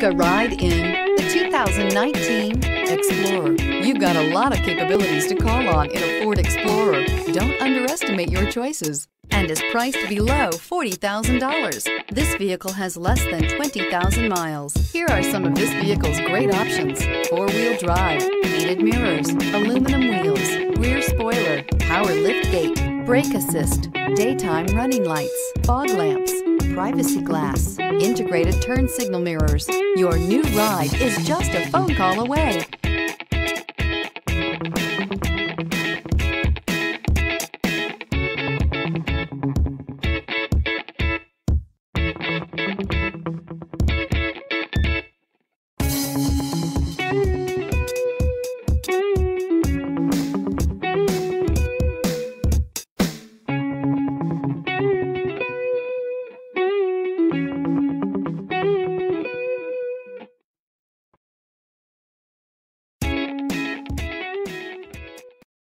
a ride in the 2019 Explorer. You've got a lot of capabilities to call on in a Ford Explorer. Don't underestimate your choices, and is priced below $40,000. This vehicle has less than 20,000 miles. Here are some of this vehicle's great options: four-wheel drive, heated mirrors, aluminum wheels, rear spoiler, power lift gate, brake assist, daytime running lights, fog lamps, privacy glass, integrated turn signal mirrors. Your new ride is just a phone call away.